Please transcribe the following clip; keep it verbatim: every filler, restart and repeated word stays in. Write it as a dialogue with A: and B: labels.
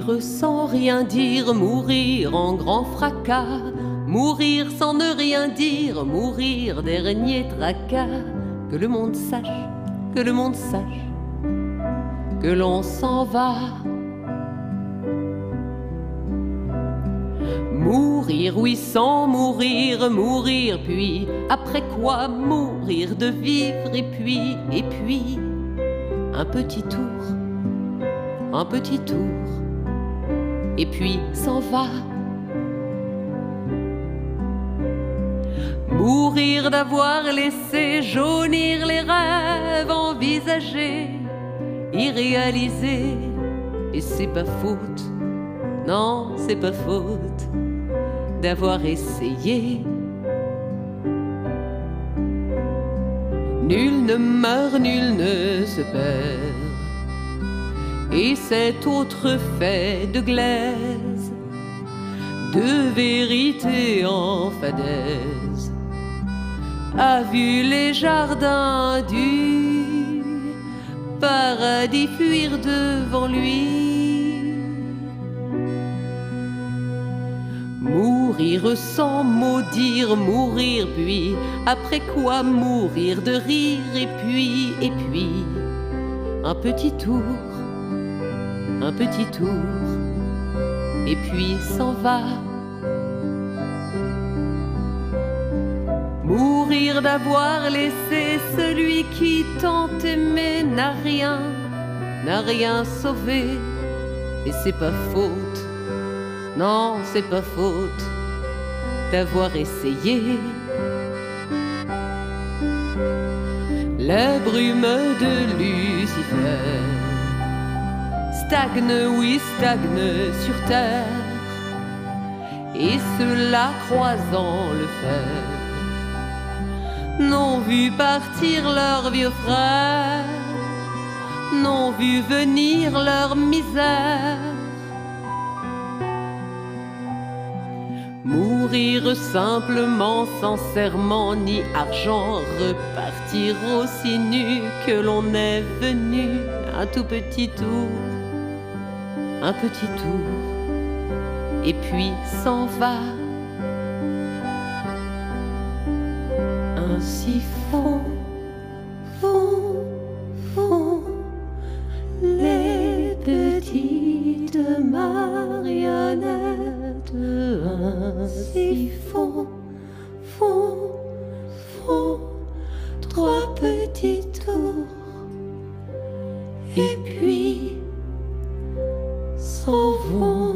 A: Mourir sans rien dire, mourir en grand fracas, mourir sans ne rien dire, mourir dernier tracas. Que le monde sache, que le monde sache, que l'on s'en va. Mourir, oui, sans mourir, mourir, puis après quoi mourir de vivre, et puis, et puis, un petit tour, un petit tour, et puis s'en va. Mourir d'avoir laissé jaunir les rêves envisagés, irréalisés, et c'est pas faute, non, c'est pas faute d'avoir essayé. Nul ne meurt, nul ne se perd, et cet autre fait de glaise, de vérité en fadaise, a vu les jardins du paradis fuir devant lui. Mourir sans maudire, mourir, puis après quoi mourir de rire, et puis, et puis, un petit tour, un petit tour, et puis s'en va. Mourir d'avoir laissé celui qui tant aimait n'a rien, n'a rien sauvé, et c'est pas faute, non, c'est pas faute d'avoir essayé. La brume de Lucifer stagne, oui, stagne sur terre, et ceux-là croisant le fer n'ont vu partir leurs vieux frères, n'ont vu venir leur misère. Mourir simplement sans serment ni argent, repartir aussi nu que l'on est venu. Un tout petit tour, un petit tour, et puis s'en va. Ainsi font, font, font les petites marionnettes. Ainsi font, font, font trois petits tours, et puis s'en vont.